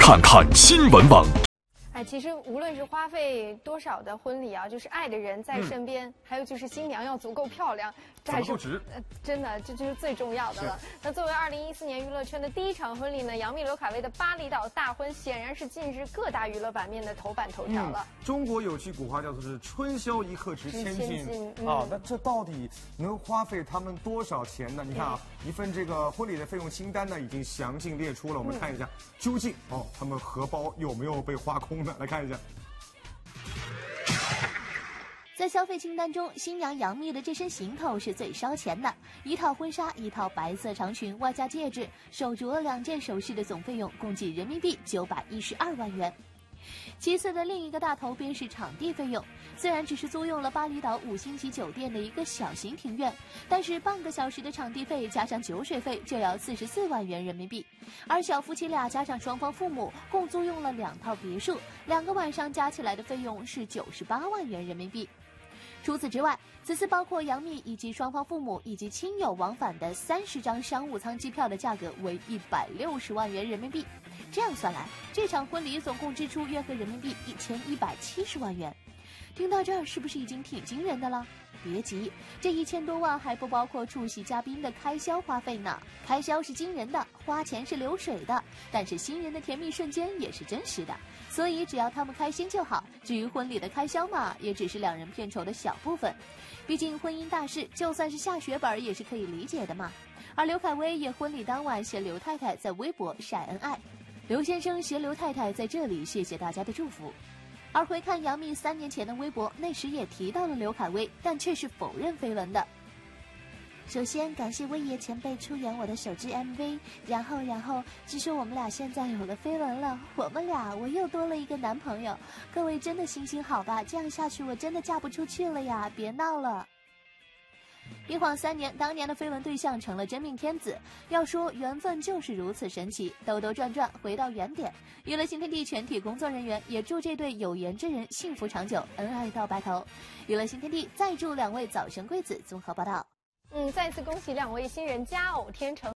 看看新闻网。 其实无论是花费多少的婚礼啊，就是爱的人在身边，还有就是新娘要足够漂亮，这还是真的，这就是最重要的了。那作为2014年娱乐圈的第一场婚礼呢，杨幂、刘恺威的巴厘岛大婚显然是近日各大娱乐版面的头版头条了。 中国有句古话叫做是春宵一刻值千金啊，那这到底能花费他们多少钱呢？你看啊，一份这个婚礼的费用清单呢已经详尽列出了，我们看一下，究竟他们荷包有没有被花空呢？来看一下。 在消费清单中，新娘杨幂的这身行头是最烧钱的，一套婚纱、一套白色长裙，外加戒指、手镯2件首饰的总费用共计人民币912万元。其次的另一个大头便是场地费用，虽然只是租用了巴厘岛5星级酒店的一个小型庭院，但是半个小时的场地费加上酒水费就要44万元人民币，而小夫妻俩加上双方父母共租用了2套别墅，2个晚上加起来的费用是98万元人民币。除此之外，此次包括杨幂以及双方父母以及亲友往返的30张商务舱机票的价格为160万元人民币。这样算来，这场婚礼总共支出约合人民币1170万元。听到这儿，是不是已经挺惊人的了？别急，这1000多万还不包括出席嘉宾的开销花费呢。开销是惊人的，花钱是流水的，但是新人的甜蜜瞬间也是真实的，所以只要他们开心就好。至于婚礼的开销嘛，也只是2人片酬的小部分。毕竟婚姻大事，就算是下血本也是可以理解的嘛。而刘恺威也婚礼当晚携刘太太在微博晒恩爱，刘先生携刘太太在这里谢谢大家的祝福。而回看杨幂3年前的微博，那时也提到了刘恺威，但却是否认绯闻的。首先感谢威爷前辈出演我的首支 MV， 然后据说我们俩现在有了绯闻了，我又多了一个男朋友，各位真的行行好吧，这样下去我真的嫁不出去了呀，别闹了。一晃3年，当年的绯闻对象成了真命天子。要说缘分就是如此神奇，兜兜转转回到原点。娱乐新天地全体工作人员也祝这对有缘之人幸福长久，恩爱到白头。娱乐新天地再祝2位早生贵子。综合报道。 再次恭喜2位新人佳偶天成。